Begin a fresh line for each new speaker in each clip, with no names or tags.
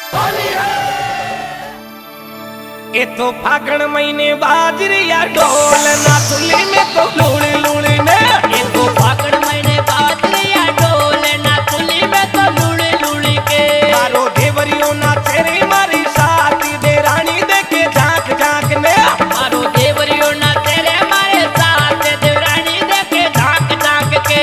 ये तो फागण महीने बाजरिया ढोल ना चुली में तो लूड़ी लूड़ी ने।
ये तो फागण महीने बाजरिया ढोल ना चुली में तो लूड़ी लूड़ी के।
मारो देवरियो ना तेरी मारी साथी दे रानी देखे झांक झांक ने।
मारो देवरियो ना तेरे मारे साथ दे रानी देखे झांक झांक के।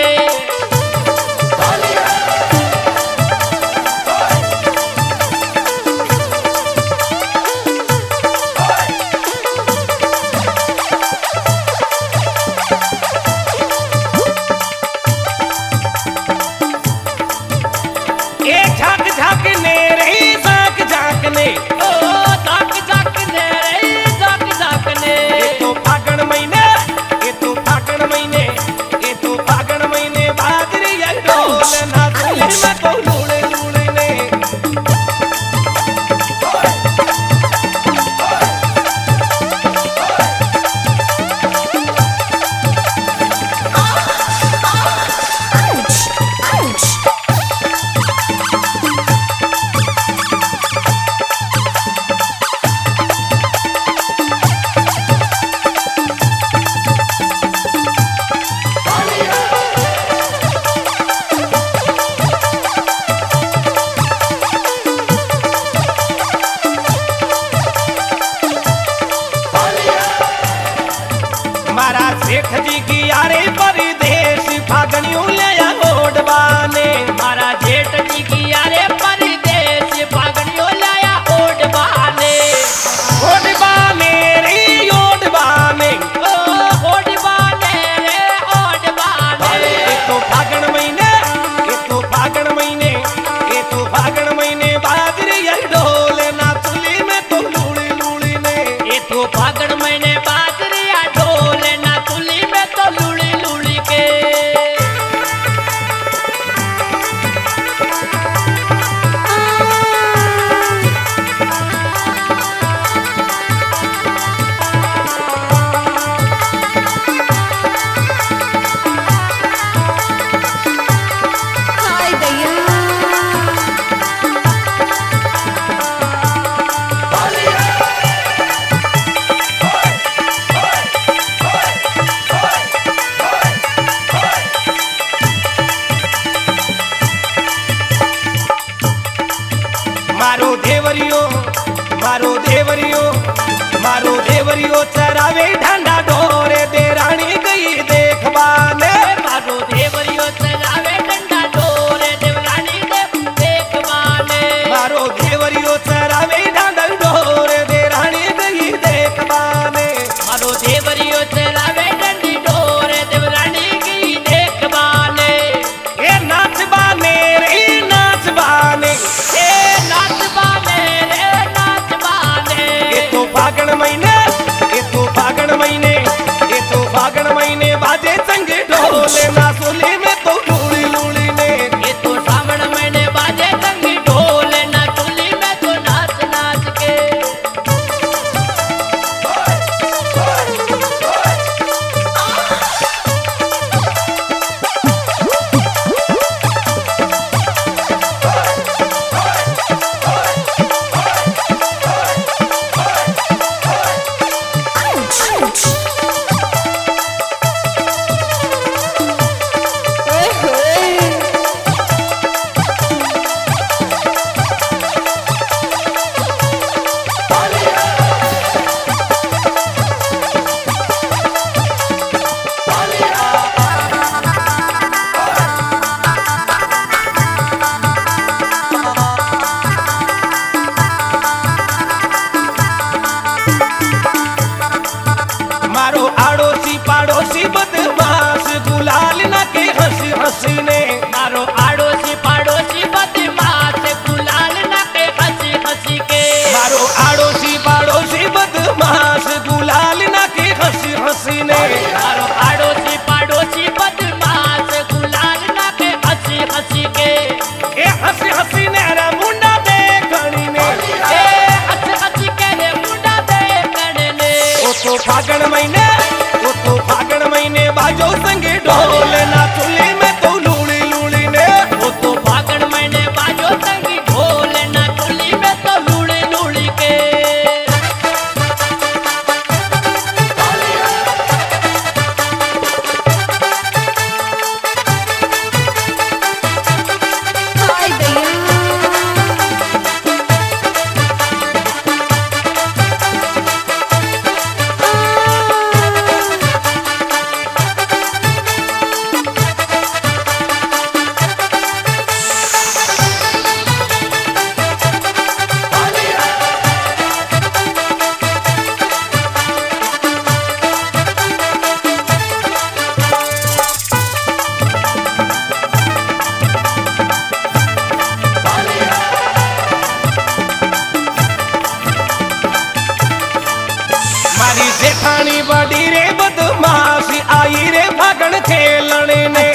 सेठ जी की यारे परदेश फागणियों ले ओढ़वाने।
मारा जेठ जी की यारे परदेश फागणियों लाया ओढ़वाने।
ओढ़वाने रे ओढ़वाने,
ओ ओढ़वाने रे ओढ़वाने।
ये तो फागण महीने, ये तो फागण महीने, ये तो फागण महीने बाजरिया ढोल ना चुली में तो लूड़ी लूड़ी ने।
ये तो फागण महीने बाजरिया ढोल ना चुली में तो लूड़ी लूड़ी के।
हाय दैया
मारो देवरियो, मारो देवरियो, मारो देवरियो चरावे ढंडा ढोरे दे रानी गई देखवाने।
मारो देवरियो चरावे डंडा ढोरे देवरानी देखवाने।
मारो देवरियो चरावे ढंडा ढोरे दे रानी गई देखवाने।
मारो देवरियो चरावे डंडी ढोरे देवरानी की देखवाने।
ये नाचबाने रे नाचबाने,
ए नाचवाने रे नाचवाने।
ये तो फागण महीने, ये तो फागण महीने, ये तो फागण महीने बाजे संग ढोले ना सुली में तो लूड़ी लूड़ी ने।
ये तो सावन महीने बाजे संगी ढोल ना चुली में तो नाच नाच के।
मारो आड़ोसी पाड़ोसी बदमाश गुलाल ना के हंसी हंसी ने।
मारो आड़ोसी पाड़ोसी बदमाश गुलाल ना के हंसी हंसी के।
मारो आड़ोसी पाड़ोसी बदमाश गुलाल ना के हंसी हंसी ने।
मारो आड़ोसी पाड़ोसी बदमाश गुलाल ना के हंसी हंसी के।
ए हंसी हंसी ने रे मुंडा देखणी ने।
ए हंस हंस के रे मुंडा देखने ने।
ओ तो फागण महीने, ओ तो फागण महीने बाजो संगे ढोल ना चुली में तो लूड़ी लूड़ी ने।
वो तो फागण महीने बाजो संगी ढोल ना चुली में
मेलने ने